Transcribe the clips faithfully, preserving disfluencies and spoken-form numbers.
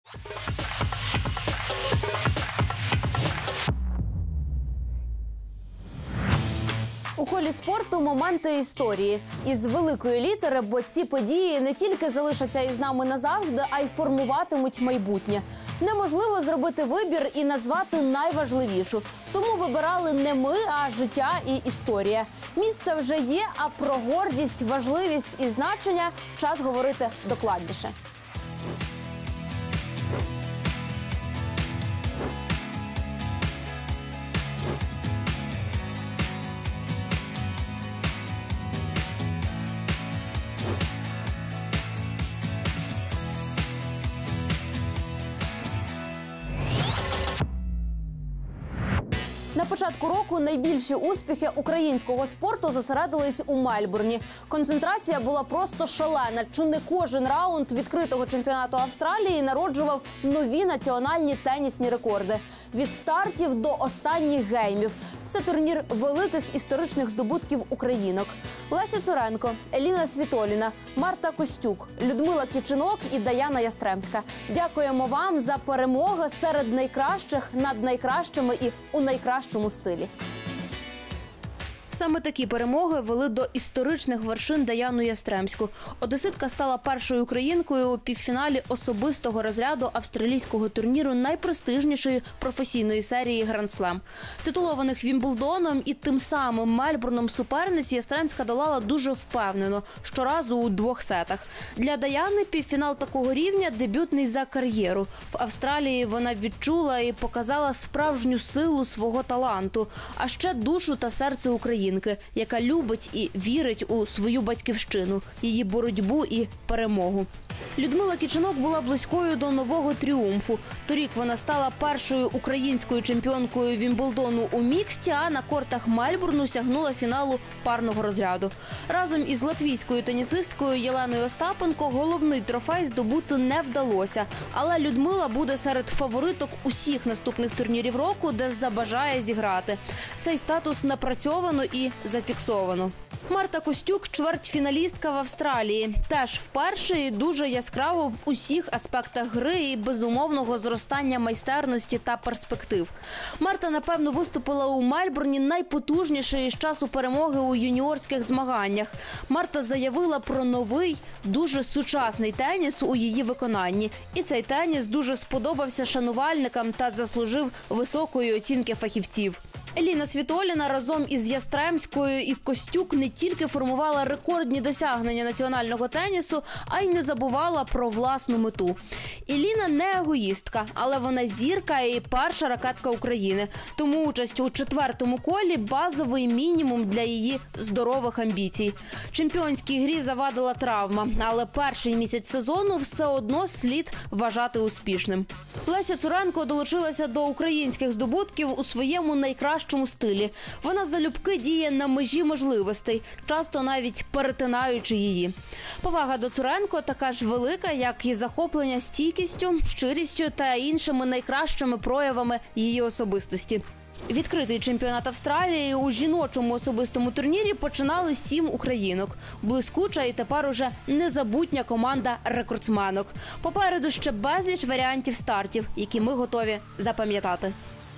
У колі спорту моменти історії. Із великої літери, бо ці події не тільки залишаться із нами назавжди, а й формуватимуть майбутнє. Неможливо зробити вибір і назвати найважливішу. Тому вибирали не ми, а життя і історія. Місце вже є, а про гордість, важливість і значення час говорити докладніше. На початку року найбільші успіхи українського спорту зосередились у Мельбурні. Концентрація була просто шалена. Чи не кожен раунд відкритого чемпіонату Австралії народжував нові національні тенісні рекорди. Від стартів до останніх геймів. Це турнір великих історичних здобутків українок. Леся Цуренко, Еліна Світоліна, Марта Костюк, Людмила Кічинок і Даяна Ястремська. Дякуємо вам за перемоги серед найкращих, над найкращими і у найкращому стилі. Саме такі перемоги вели до історичних вершин Даяну Ястремську. Одеситка стала першою українкою у півфіналі особистого розряду австралійського турніру найпрестижнішої професійної серії «Гранд-слем». Титулованих Вімблдоном і тим самим Мельбурном суперниць Ястремська долала дуже впевнено, щоразу у двох сетах. Для Даяни півфінал такого рівня – дебютний за кар'єру. В Австралії вона відчула і показала справжню силу свого таланту, а ще душу та серце України, яка любить і вірить у свою батьківщину, її боротьбу і перемогу. Людмила Кічинок була близькою до нового тріумфу. Торік вона стала першою українською чемпіонкою Вімблдону у міксті, а на кортах Мельбурну сягнула фіналу парного розряду. Разом із латвійською тенісисткою Єленою Остапенко головний трофей здобути не вдалося. Але Людмила буде серед фавориток усіх наступних турнірів року, де забажає зіграти. Цей статус напрацьовано і зафіксовано. Марта Костюк – чвертьфіналістка в Австралії. Теж вперше і дуже яскраво в усіх аспектах гри і безумовного зростання майстерності та перспектив. Марта, напевно, виступила у Мельбурні найпотужніше із часу перемоги у юніорських змаганнях. Марта заявила про новий, дуже сучасний теніс у її виконанні. І цей теніс дуже сподобався шанувальникам та заслужив високої оцінки фахівців. Еліна Світоліна разом із Ястремською і Костюк не тільки формувала рекордні досягнення національного тенісу, а й не забувала про власну мету. Еліна не егоїстка, але вона зірка і перша ракетка України. Тому участь у четвертому колі – базовий мінімум для її здорових амбіцій. Чемпіонській грі завадила травма, але перший місяць сезону все одно слід вважати успішним. Леся Цуренко долучилася до українських здобутків у своєму найкращому стилі. Вона залюбки діє на межі можливостей, часто навіть перетинаючи її. Повага до Цуренко така ж велика, як і захоплення стійкістю, щирістю та іншими найкращими проявами її особистості. Відкритий чемпіонат Австралії у жіночому особистому турнірі починали сім українок. Блискуча і тепер уже незабутня команда рекордсменок. Попереду ще безліч варіантів стартів, які ми готові запам'ятати.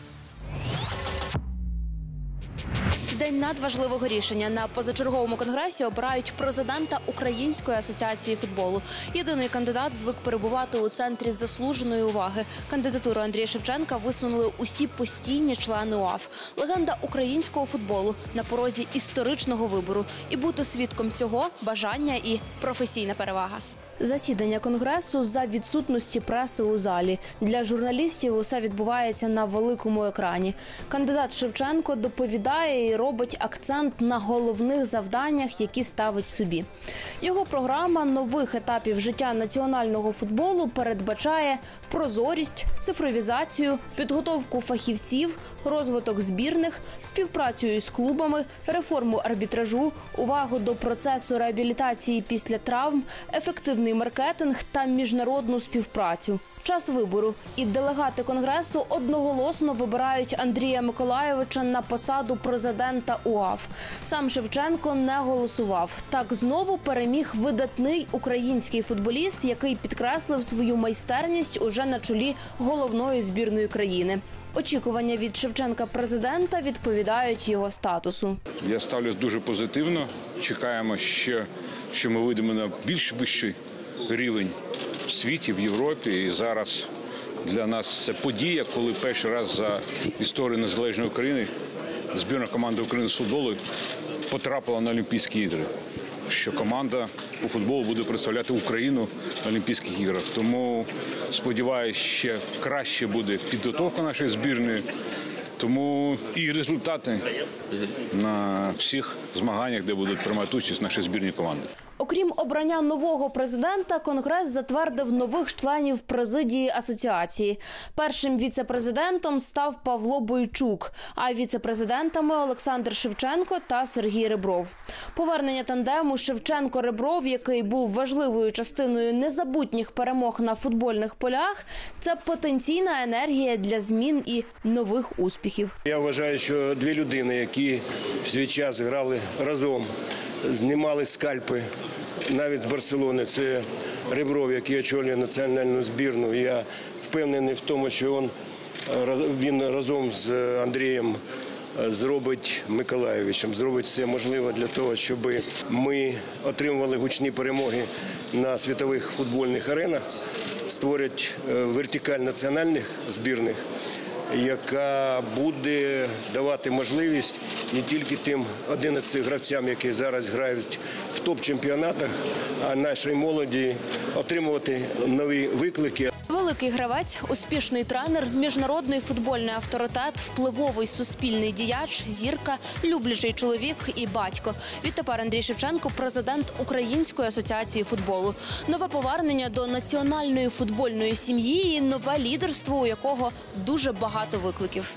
День надважливого рішення. На позачерговому конгресі обирають президента Української асоціації футболу. Єдиний кандидат звик перебувати у центрі заслуженої уваги. Кандидатуру Андрія Шевченка висунули усі постійні члени УАФ. Легенда українського футболу на порозі історичного вибору. І бути свідком цього – бажання і професійна перевага. Засідання конгресу за відсутності преси у залі. Для журналістів усе відбувається на великому екрані. Кандидат Шевченко доповідає і робить акцент на головних завданнях, які ставить собі. Його програма нових етапів життя національного футболу передбачає прозорість, цифровізацію, підготовку фахівців, розвиток збірних, співпрацю із клубами, реформу арбітражу, увагу до процесу реабілітації після травм, ефективний інформаційний маркетинг та міжнародну співпрацю. Час вибору. І делегати Конгресу одноголосно вибирають Андрія Миколайовича на посаду президента УАФ. Сам Шевченко не голосував. Так знову переміг видатний український футболіст, який підкреслив свою майстерність уже на чолі головної збірної країни. Очікування від Шевченка президента відповідають його статусу. Я ставлюсь дуже позитивно. Чекаємо ще, що ми вийдемо на більш вищий рівень в світі, в Європі. І зараз для нас це подія, коли перший раз за історію незалежної України збірна команда України з футболу потрапила на Олімпійські ігри. Що команда у футболу буде представляти Україну на Олімпійських іграх. Тому, сподіваюся, ще краще буде підготовка нашої збірної. Тому і результати на всіх змаганнях, де будуть приймати участь наші збірні команди. Окрім обрання нового президента, Конгрес затвердив нових членів президії асоціації. Першим віце-президентом став Павло Бойчук, а віце-президентами – Олександр Шевченко та Сергій Ребров. Повернення тандему Шевченко-Ребров, який був важливою частиною незабутніх перемог на футбольних полях – це потенційна енергія для змін і нових успіхів. Я вважаю, що дві людини, які в свій час грали разом, знімали скальпи навіть з Барселони. Це Ребров, який очолює національну збірну. Я впевнений в тому, що він, він разом з Андрієм зробить Миколайовичем, зробить все можливе для того, щоб ми отримували гучні перемоги на світових футбольних аренах, створять вертикаль національних збірних, яка буде давати можливість не тільки тим одинадцяти гравцям, які зараз грають в топ-чемпіонатах, а нашій молоді отримувати нові виклики. Великий гравець, успішний тренер, міжнародний футбольний авторитет, впливовий суспільний діяч, зірка, люблячий чоловік і батько. Відтепер Андрій Шевченко – президент Української асоціації футболу. Нове повернення до національної футбольної сім'ї і нове лідерство, у якого дуже багато викликів.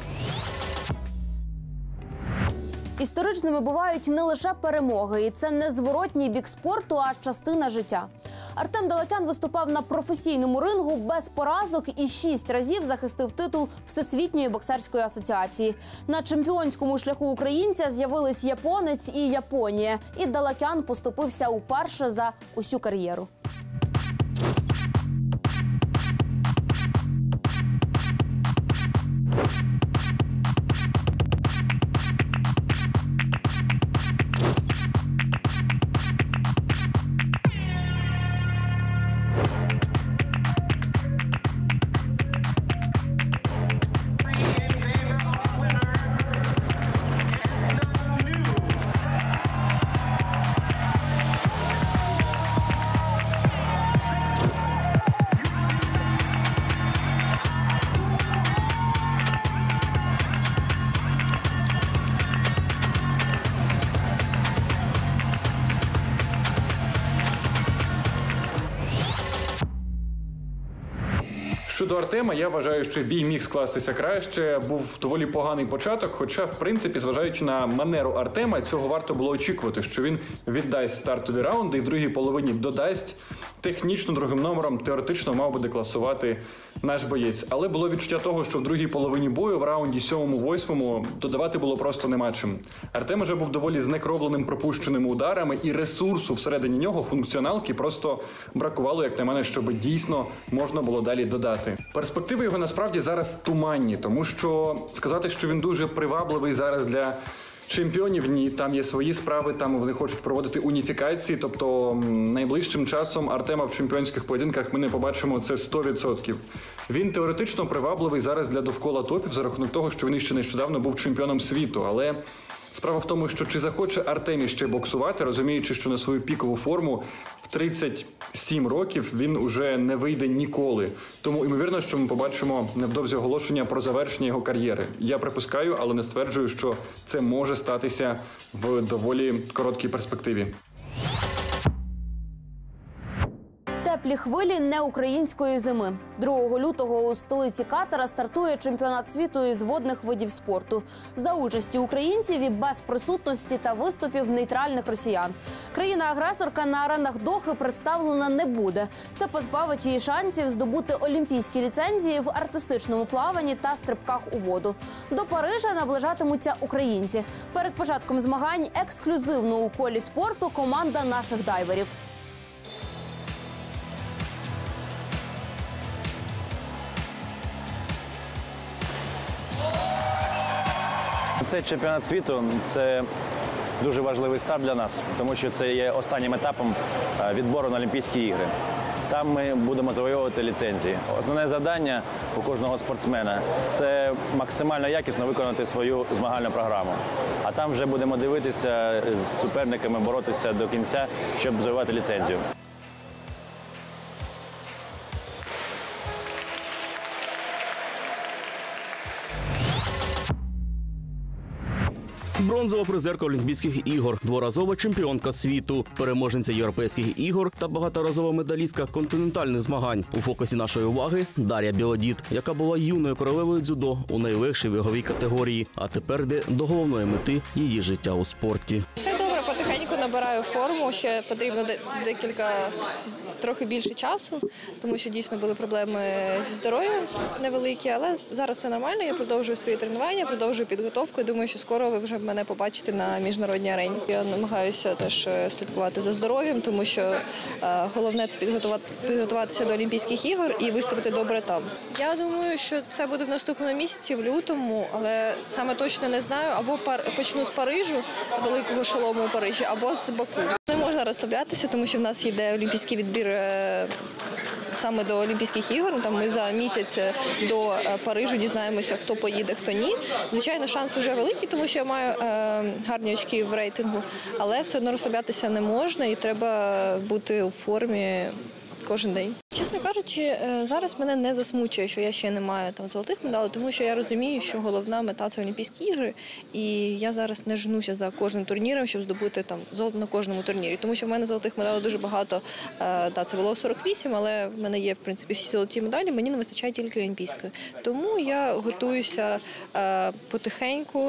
Історичними бувають не лише перемоги, і це не зворотній бік спорту, а частина життя. Артем Далакян виступав на професійному рингу без поразок і шість разів захистив титул Всесвітньої боксерської асоціації. На чемпіонському шляху українця з'явились японець і Японія. І Далакян поступився уперше за усю кар'єру. Щодо Артема, я вважаю, що бій міг скластися краще. Був доволі поганий початок, хоча, в принципі, зважаючи на манеру Артема, цього варто було очікувати, що він віддасть стартові раунди і в другій половині додасть. Технічно другим номером теоретично мав би декласувати наш боєць. Але було відчуття того, що в другій половині бою, в раунді сьомому-восьмому, додавати було просто нема чим. Артем вже був доволі знекровленим пропущеними ударами, і ресурсу всередині нього, функціоналки, просто бракувало, як на мене, щоб дійсно можна було далі додати. Перспективи його насправді зараз туманні, тому що сказати, що він дуже привабливий зараз для чемпіонів, ні, там є свої справи, там вони хочуть проводити уніфікації, тобто найближчим часом Артема в чемпіонських поєдинках ми не побачимо, це сто відсотків. Він теоретично привабливий зараз для довкола топів за рахунок того, що він ще нещодавно був чемпіоном світу, але справа в тому, що чи захоче Артем ще боксувати, розуміючи, що на свою пікову форму в тридцять сім років він уже не вийде ніколи. Тому ймовірно, що ми побачимо невдовзі оголошення про завершення його кар'єри. Я припускаю, але не стверджую, що це може статися в доволі короткій перспективі. краплі хвилі неукраїнської зими. другого лютого у столиці Катара стартує чемпіонат світу із водних видів спорту. За участі українців і без присутності та виступів нейтральних росіян. Країна-агресорка на аренах Дохи представлена не буде. Це позбавить її шансів здобути олімпійські ліцензії в артистичному плаванні та стрибках у воду. До Парижа наближатимуться українці. Перед початком змагань ексклюзивно у колі спорту команда наших дайверів. Цей чемпіонат світу – це дуже важливий старт для нас, тому що це є останнім етапом відбору на Олімпійські ігри. Там ми будемо завоювати ліцензії. Основне завдання у кожного спортсмена – це максимально якісно виконати свою змагальну програму. А там вже будемо дивитися з суперниками, боротися до кінця, щоб завоювати ліцензію. Бронзова призерка Олімпійських ігор, дворазова чемпіонка світу, переможниця європейських ігор та багаторазова медалістка континентальних змагань. У фокусі нашої уваги Дар'я Білодід, яка була юною королевою дзюдо у найлегшій ваговій категорії, а тепер йде до головної мети її життя у спорті. Все добре, потихеньку набираю форму, ще потрібно декілька, трохи більше часу, тому що дійсно були проблеми зі здоров'ям невеликі, але зараз все нормально, я продовжую свої тренування, продовжую підготовку і думаю, що скоро ви вже мене побачите на міжнародній арені. Я намагаюся теж слідкувати за здоров'ям, тому що е, головне – це підготувати, підготуватися до Олімпійських ігор і виступити добре там. Я думаю, що це буде в наступному місяці, в лютому, але саме точно не знаю, або пар, почну з Парижу, великого шолому у Парижі, або з Баку. Не можна розслаблятися, тому що в нас йде олімпійський відбір е, саме до Олімпійських ігор. Там ми за місяць до Парижу дізнаємося, хто поїде, хто ні. Звичайно, шанс вже великий, тому що я маю е, гарні очки в рейтингу, але все одно розслаблятися не можна і треба бути у формі кожен день. Чесно кажучи, зараз мене не засмучує, що я ще не маю там золотих медалей, тому що я розумію, що головна мета – це Олімпійські ігри, і я зараз не жнуся за кожним турніром, щоб здобути там золото на кожному турнірі, тому що в мене золотих медалей дуже багато. Да, це було сорок вісім, але в мене є в принципі всі золоті медалі, мені не вистачає тільки олімпійської. Тому я готуюся потихеньку.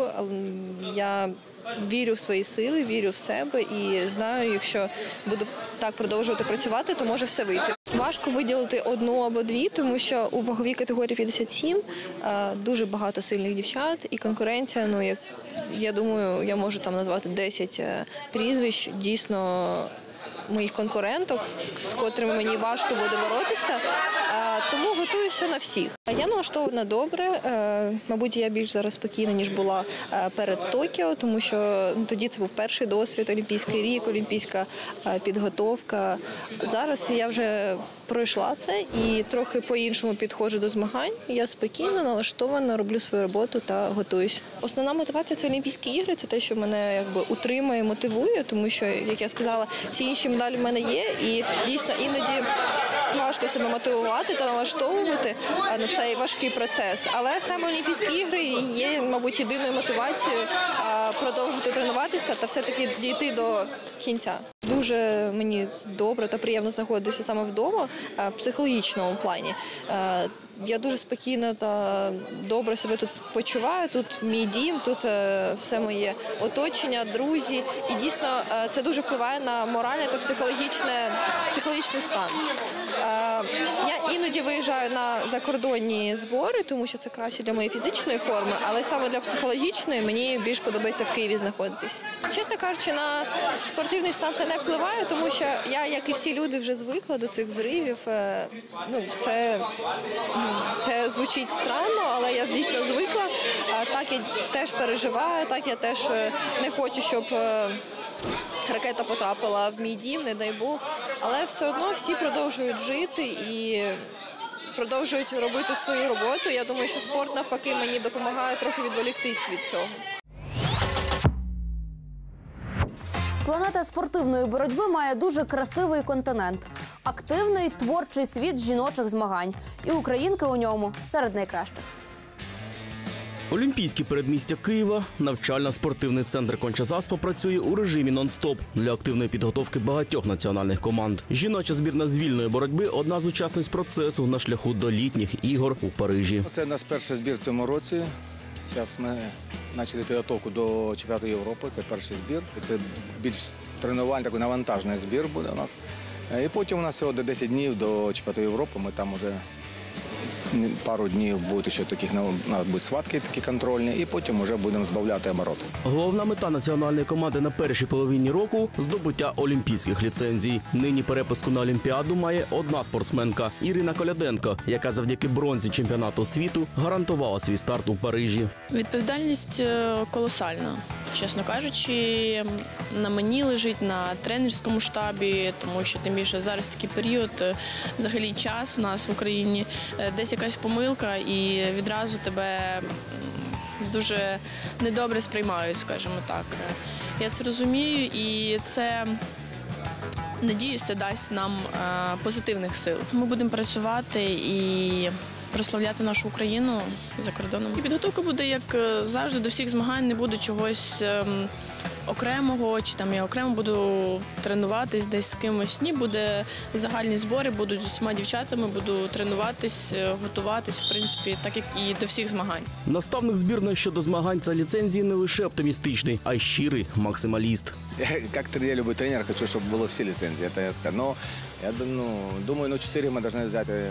Я вірю в свої сили, вірю в себе і знаю, якщо буду так продовжувати працювати, то може все вийти. Важко виділити одну або дві, тому що у ваговій категорії п'ятдесят сім дуже багато сильних дівчат і конкуренція, ну, як, я думаю, я можу там назвати десять прізвищ, дійсно моїх конкуренток, з котрими мені важко буде боротися, тому готуюся на всіх. Я налаштована добре, мабуть, я більш зараз спокійна, ніж була перед Токіо, тому що ну, тоді це був перший досвід, олімпійський рік, олімпійська підготовка. Зараз я вже пройшла це і трохи по-іншому підходжу до змагань. Я спокійно, налаштована, роблю свою роботу та готуюсь. Основна мотивація – це Олімпійські ігри, це те, що мене якби утримує, мотивує, тому що, як я сказала, всі інші медалі в мене є і дійсно іноді важко себе мотивувати та налаштовувати на цей важкий процес. Але саме Олімпійські ігри є, мабуть, єдиною мотивацією продовжити тренуватися та все-таки дійти до кінця. Дуже мені добре та приємно знаходитися саме вдома в психологічному плані. Я дуже спокійно та добре себе тут почуваю, тут мій дім, тут все моє оточення, друзі. І дійсно це дуже впливає на моральний та психологічний, психологічний стан. Я іноді виїжджаю на закордонні збори, тому що це краще для моєї фізичної форми, але саме для психологічної мені більш подобається в Києві знаходитись. Чесно кажучи, на спортивний стан це не впливає, тому що я, як і всі люди, вже звикла до цих взривів. Ну, це... Це звучить странно, але я дійсно звикла. Так я теж переживаю, так я теж не хочу, щоб ракета потрапила в мій дім, не дай Бог. Але все одно всі продовжують жити і продовжують робити свою роботу. Я думаю, що спорт навпаки мені допомагає трохи відволіктись від цього. Планета спортивної боротьби має дуже красивий континент. Активний, творчий світ жіночих змагань. І українки у ньому серед найкращих. Олімпійське передмістя Києва, навчально-спортивний центр Конча-Заспа працює у режимі нон-стоп для активної підготовки багатьох національних команд. Жіноча збірна з вільної боротьби – одна з учасниць процесу на шляху до літніх ігор у Парижі. Це наш перший збір в цьому році. Зараз ми почали підготовку до чемпіонату Європи, це перший збір. Це більш тренувальний, такий навантажний збір буде у нас. І потім у нас всього десять днів до чемпіонату Європи, ми там вже пару днів будуть ще таких, будуть схватки такі контрольні, і потім вже будемо збавляти обороти. Головна мета національної команди на першій половині року – здобуття олімпійських ліцензій. Нині перепуску на Олімпіаду має одна спортсменка – Ірина Коляденко, яка завдяки бронзі чемпіонату світу гарантувала свій старт у Парижі. Відповідальність колосальна, чесно кажучи, на мені лежить, на тренерському штабі, тому що тим більше зараз такий період, взагалі час у нас в Україні, десь якась помилка і відразу тебе дуже недобре сприймають, скажімо так. Я це розумію і це, надіюсь, це дасть нам позитивних сил. Ми будемо працювати і прославляти нашу Україну за кордоном. І підготовка буде, як завжди, до всіх змагань, не буде чогось окремого, чи там я окремо буду тренуватись десь з кимось. Ні, буде загальні збори, будуть з усіма дівчатами, буду тренуватись, готуватись, в принципі, так як і до всіх змагань. Наставник збірної щодо змагань та ліцензії не лише оптимістичний, а й щирий максималіст. Як я любой тренер, хочу, щоб було всі ліцензії, це я скажу. Но я ну, думаю, ну чотири ми повинні взяти.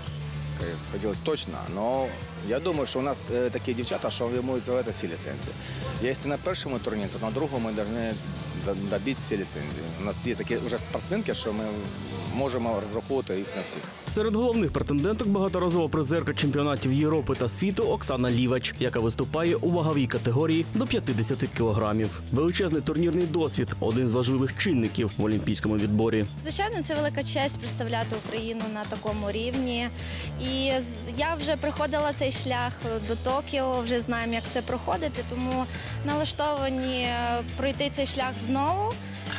Хотілося точно, але я думаю, що у нас е, такі дівчата, що можуть завати всі ліцензії. Якщо на першому турнірі, то на другому ми повинні добити всі ліцензії. У нас є такі вже спортсменки, що ми можемо розраховувати їх на всіх. Серед головних претенденток багаторазова призерка чемпіонатів Європи та світу Оксана Лівач, яка виступає у ваговій категорії до п'ятдесят кілограмів. Величезний турнірний досвід – один з важливих чинників в олімпійському відборі. Звичайно, це велика честь представляти Україну на такому рівні. І я вже проходила цей шлях до Токіо, вже знаємо, як це проходити, тому налаштовані пройти цей шлях знову.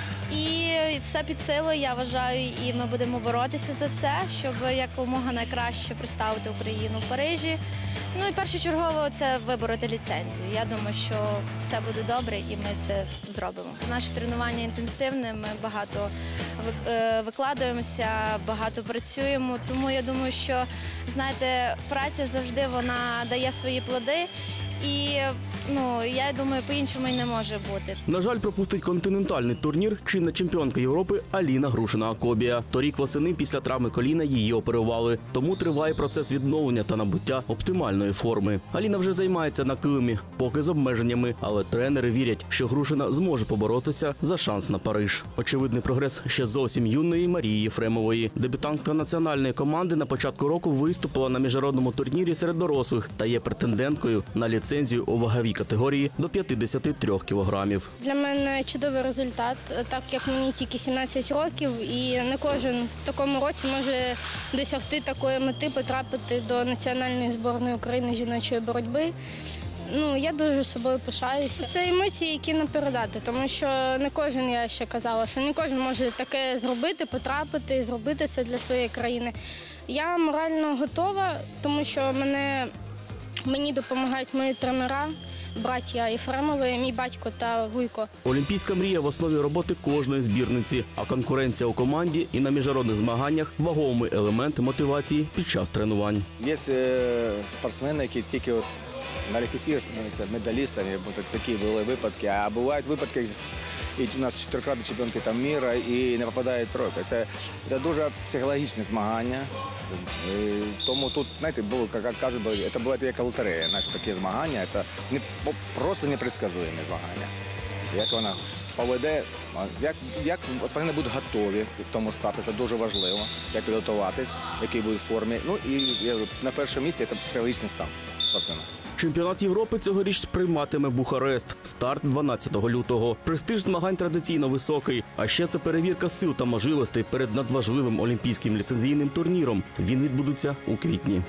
І все під силою, я вважаю, і ми будемо боротися за це, щоб якомога найкраще представити Україну в Парижі. Ну і першочергово це вибороти ліцензію. Я думаю, що все буде добре і ми це зробимо. Наше тренування інтенсивне, ми багато викладаємося, багато працюємо, тому я думаю, що, знаєте, праця завжди вона дає свої плоди. І, ну, я думаю, по-іншому й не може бути. На жаль, пропустить континентальний турнір чинна чемпіонка Європи Аліна Грушина-Акобія. Торік восени після травми коліна її оперували. Тому триває процес відновлення та набуття оптимальної форми. Аліна вже займається на килимі, поки з обмеженнями. Але тренери вірять, що Грушина зможе поборотися за шанс на Париж. Очевидний прогрес ще зовсім юної Марії Єфремової. Дебютантка національної команди на початку року виступила на міжнародному турнірі серед дорослих та є претенденткою на ліцензію ліцензію у ваговій категорії до п'ятдесят три кілограмів. Для мене чудовий результат, так як мені тільки сімнадцять років, і не кожен в такому році може досягти такої мети, потрапити до національної збірної України жіночої боротьби. Ну, я дуже собою пишаюся. Це емоції, які не передати, тому що не кожен, я ще казала, що не кожен може таке зробити, потрапити, зробити це для своєї країни. Я морально готова, тому що мене, мені допомагають мої тренера, браття Єфремови, мій батько та Вуйко. Олімпійська мрія в основі роботи кожної збірниці, а конкуренція у команді і на міжнародних змаганнях – вагомий елемент мотивації під час тренувань. Є спортсмени, які тільки от на Олімпійських іграх становляться медалістами, такі були випадки, а бувають випадки, і у нас чотирикратні чемпіонки там міра і не попадає тройка. Це, це дуже психологічне змагання. І тому тут, знаєте, було, як кажуть, це буває як лотерея. Знаєш, такі змагання, це не, просто непредсказуємі змагання. Як вона поведе, як, як спортсмени будуть готові к тому старту, це дуже важливо, як підготуватись, в якій будуть формі. Ну і на першому місці це психологічний стан спортсмена. Чемпіонат Європи цьогоріч прийматиме Бухарест. Старт дванадцятого лютого. Престиж змагань традиційно високий. А ще це перевірка сил та можливостей перед надважливим олімпійським ліцензійним турніром. Він відбудеться у квітні.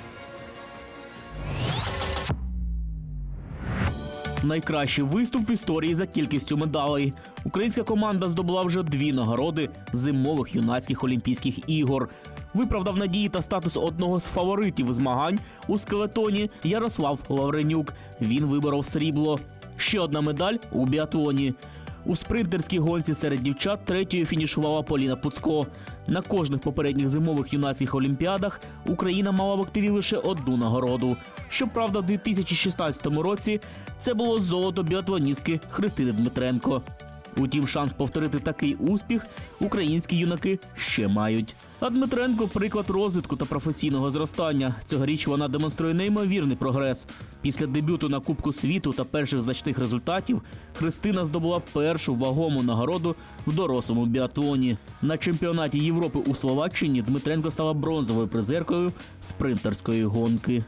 Найкращий виступ в історії за кількістю медалей. Українська команда здобула вже дві нагороди зимових юнацьких Олімпійських ігор. виправдав надії та статус одного з фаворитів змагань у скелетоні Ярослав Лавренюк. Він виборов срібло. Ще одна медаль у біатлоні. У спринтерській гонці серед дівчат третьою фінішувала Поліна Пуцко. На кожних попередніх зимових юнацьких олімпіадах Україна мала в активі лише одну нагороду. Щоправда, в дві тисячі шістнадцятому році це було золото біатлоністки Христини Дмитренко. Утім, шанс повторити такий успіх українські юнаки ще мають. А Дмитренко – приклад розвитку та професійного зростання. Цьогоріч вона демонструє неймовірний прогрес. Після дебюту на Кубку світу та перших значних результатів Христина здобула першу вагому нагороду в дорослому біатлоні. На чемпіонаті Європи у Словаччині Дмитренко стала бронзовою призеркою спринтерської гонки.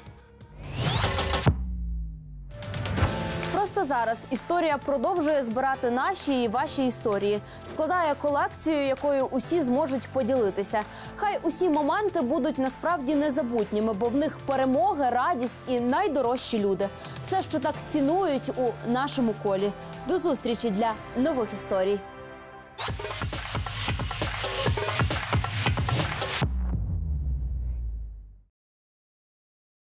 Просто зараз історія продовжує збирати наші і ваші історії. Складає колекцію, якою усі зможуть поділитися. Хай усі моменти будуть насправді незабутніми, бо в них перемоги, радість і найдорожчі люди. Все, що так цінують у нашому колі. До зустрічі для нових історій.